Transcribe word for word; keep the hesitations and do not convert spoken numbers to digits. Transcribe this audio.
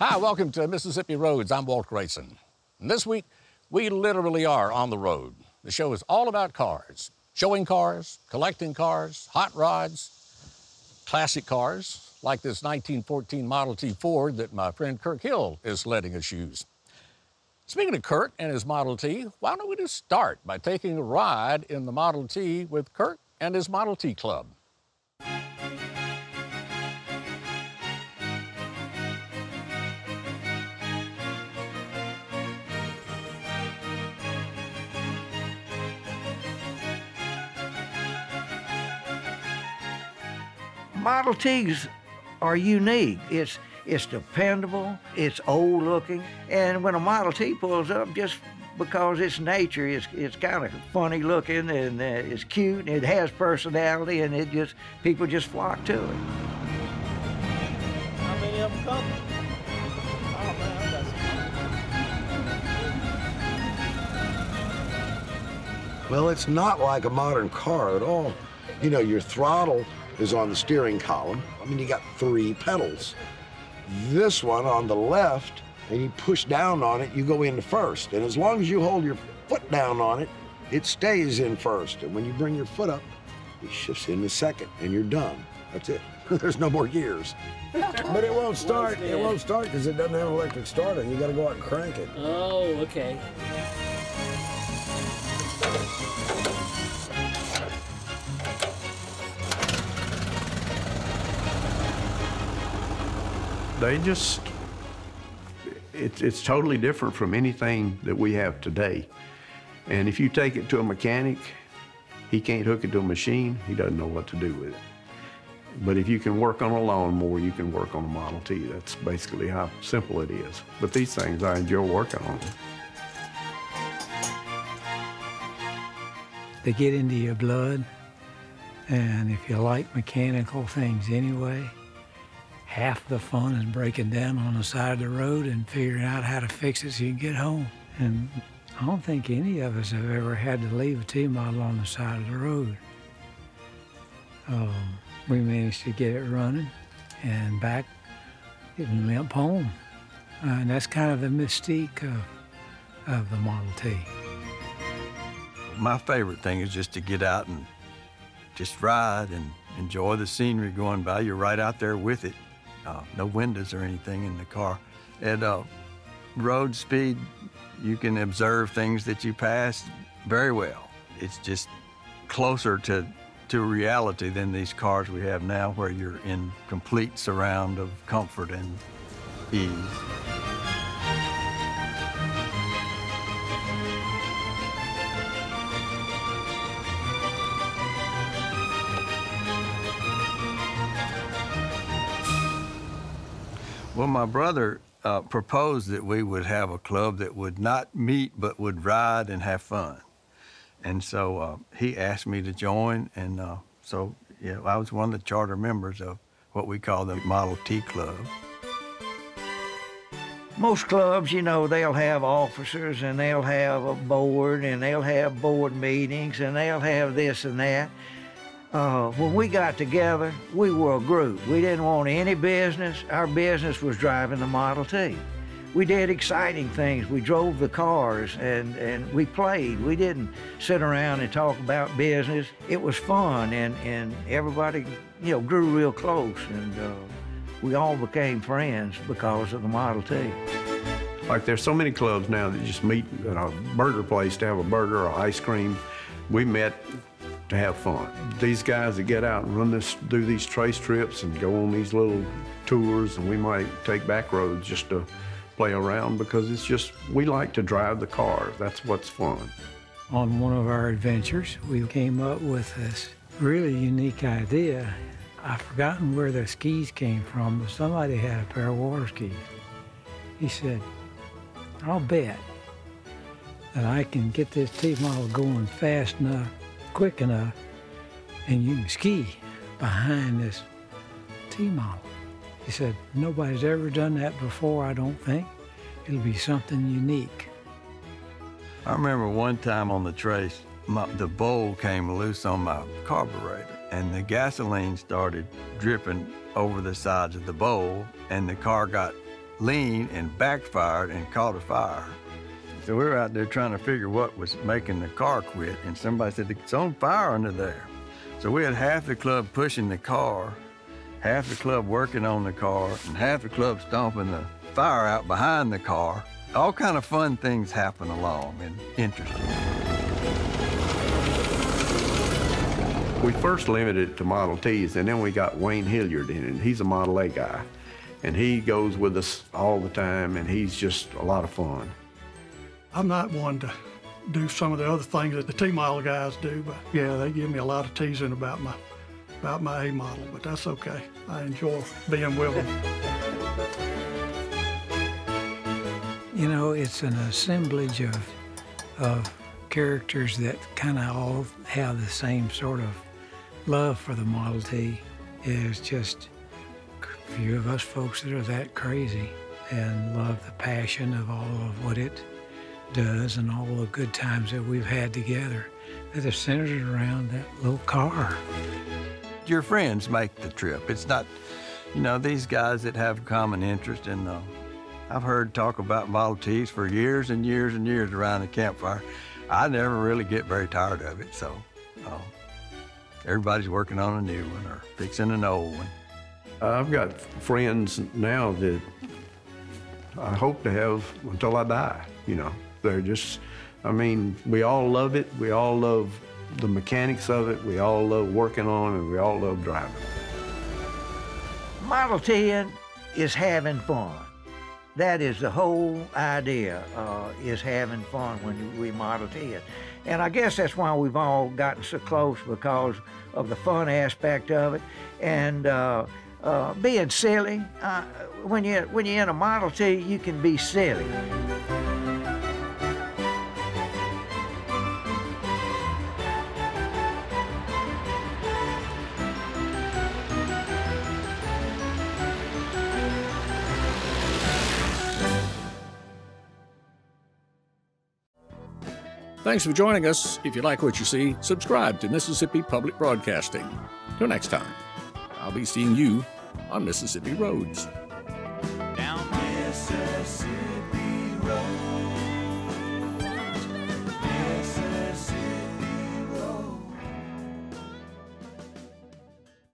Hi, welcome to Mississippi Roads. I'm Walt Grayson. And this week, we literally are on the road. The show is all about cars, showing cars, collecting cars, hot rods, classic cars, like this nineteen fourteen Model T Ford that my friend Kirk Hill is letting us use. Speaking of Kirk and his Model T, why don't we just start by taking a ride in the Model T with Kirk and his Model T Club. Model Ts are unique. It's it's dependable, it's old looking, and when a Model T pulls up, just because it's nature, it's it's kind of funny looking and uh, it's cute and it has personality, and it just people just flock to it. How many of them come? Oh man, I got some. Well, it's not like a modern car at all. You know, your throttle is on the steering column. I mean, you got three pedals. This one on the left, and you push down on it, you go into first. And as long as you hold your foot down on it, it stays in first. And when you bring your foot up, it shifts into second, and you're done. That's it. There's no more gears. But it won't start. It won't start because it doesn't have an electric starter. You got to go out and crank it. Oh, okay. They just, it's, it's totally different from anything that we have today. And if you take it to a mechanic, he can't hook it to a machine, he doesn't know what to do with it. But if you can work on a lawnmower, you can work on a Model T. That's basically how simple it is. But these things, I enjoy working on them. They get into your blood, and if you like mechanical things anyway, half the fun is breaking down on the side of the road and figuring out how to fix it so you can get home. And I don't think any of us have ever had to leave a T-model on the side of the road. Um, we managed to get it running and back and limp home. Uh, and that's kind of the mystique of, of the Model T. My favorite thing is just to get out and just ride and enjoy the scenery going by. You're right out there with it. Uh, no windows or anything in the car. At uh, road speed, you can observe things that you pass very well. It's just closer to, to reality than these cars we have now, where you're in complete surround of comfort and ease. Well, my brother uh, proposed that we would have a club that would not meet, but would ride and have fun. And so uh, he asked me to join, and uh, so yeah, I was one of the charter members of what we call the Model T Club. Most clubs, you know, they'll have officers, and they'll have a board, and they'll have board meetings, and they'll have this and that. Uh, when we got together, we were a group. We didn't want any business. Our business was driving the Model T. We did exciting things. We drove the cars, and, and we played. We didn't sit around and talk about business. It was fun, and, and everybody, you know, grew real close, and uh, we all became friends because of the Model T. Like, there's so many clubs now that just meet at a burger place to have a burger or ice cream. We met to have fun. These guys that get out and run this, do these trace trips and go on these little tours, and we might take back roads just to play around, because it's just, we like to drive the cars. That's what's fun. On one of our adventures, we came up with this really unique idea. I've forgotten where the skis came from, but somebody had a pair of water skis. He said, I'll bet that I can get this T-model going fast enough, quick enough, and you can ski behind this T-model. He said, nobody's ever done that before, I don't think. It'll be something unique. I remember one time on the trace, my, the bowl came loose on my carburetor, and the gasoline started dripping over the sides of the bowl, and the car got leaned and backfired and caught a fire. So we were out there trying to figure what was making the car quit, and somebody said, it's on fire under there. So we had half the club pushing the car, half the club working on the car, and half the club stomping the fire out behind the car. All kind of fun things happen along and interesting. We first limited it to Model Ts, and then we got Wayne Hilliard in it. He's a Model A guy, and he goes with us all the time, and he's just a lot of fun. I'm not one to do some of the other things that the T-model guys do, but yeah, they give me a lot of teasing about my about my A model, but that's okay. I enjoy being with them. You know, it's an assemblage of, of characters that kind of all have the same sort of love for the Model T. There's just a few of us folks that are that crazy and love the passion of all of what it does and all the good times that we've had together that are centered around that little car. Your friends make the trip. It's not, you know, these guys that have common interest in the, I've heard talk about Model Ts for years and years and years around the campfire. I never really get very tired of it, so uh, everybody's working on a new one or fixing an old one. I've got friends now that I hope to have until I die, you know. They're just, I mean, we all love it. We all love the mechanics of it. We all love working on it, and we all love driving. Model T is having fun. That is the whole idea, uh, is having fun when we Model T it. And I guess that's why we've all gotten so close, because of the fun aspect of it. And uh, uh, being silly, uh, when, you, when you're in a Model T, you can be silly. Thanks for joining us. If you like what you see, subscribe to Mississippi Public Broadcasting. Till next time, I'll be seeing you on Mississippi Roads.